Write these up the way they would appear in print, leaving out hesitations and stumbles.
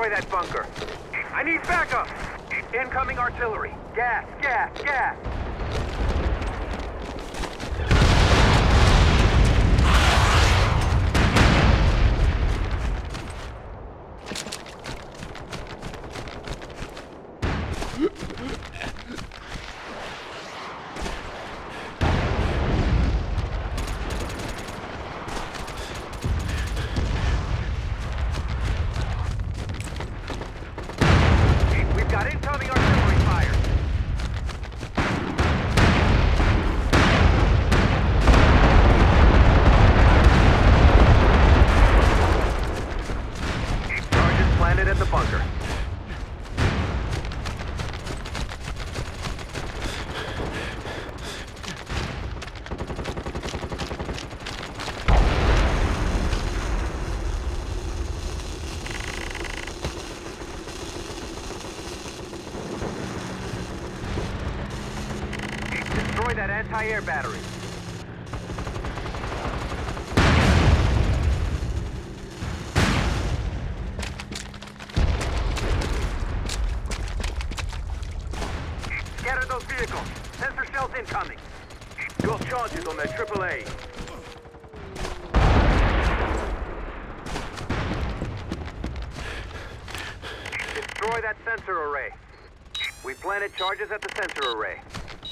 destroy that bunker. I need backup! Incoming artillery. Gas, gas, gas! That anti-air battery. Scatter those vehicles. Sensor shells incoming. Dual charges on that AAA. Destroy that sensor array. We planted charges at the sensor array.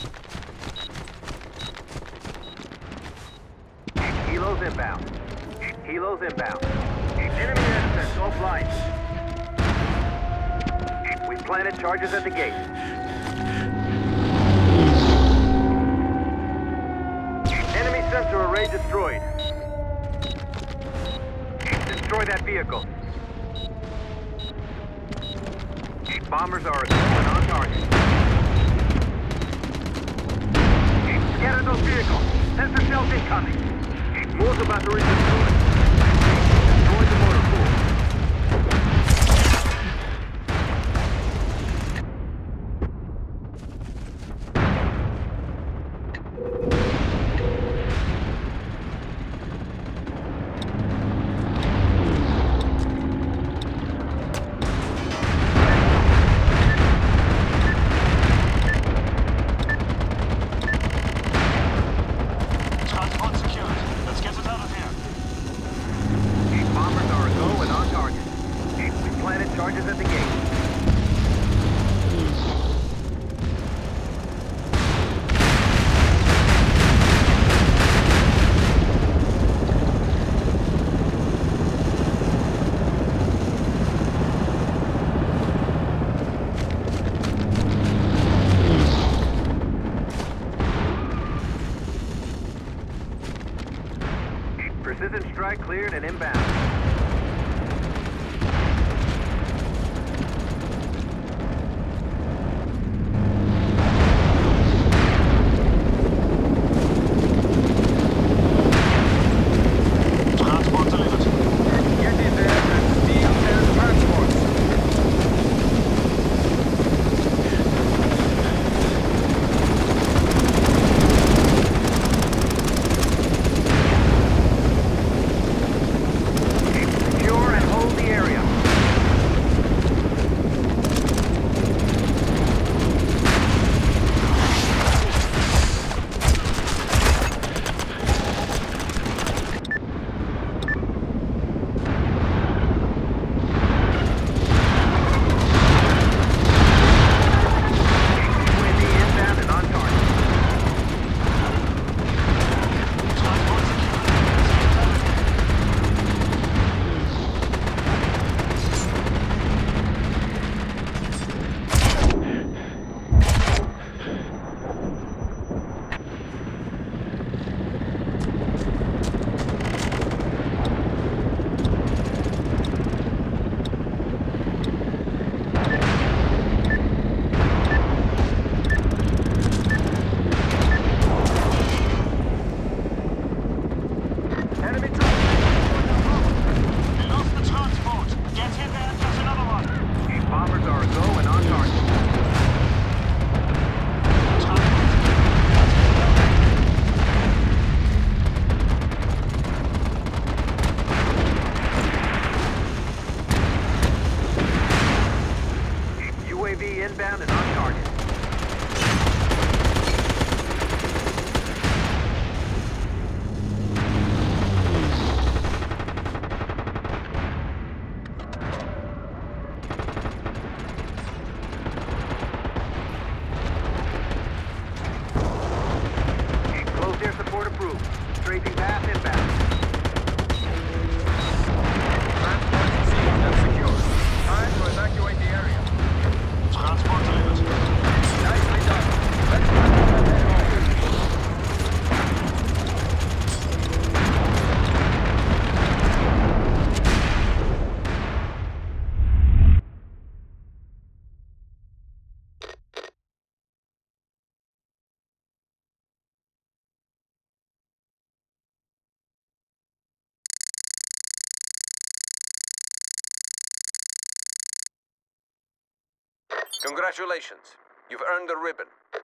Helos inbound. Helos inbound. Enemy air defense offline. We planted charges at the gate. Enemy sensor array destroyed. Destroy that vehicle. Bombers are assaulted on target. Scatter those vehicles. Sensor shells incoming. Mortar battery destroyed. Destroy the motor pool. Charges at the gate. Precision strike cleared and inbound. down and on target. Close air support approved. Strafing path inbound. Transport sealed and secure. Time to evacuate the area. Transport delivered. Nicely done. Let's wrap up and head home. Congratulations. You've earned the ribbon.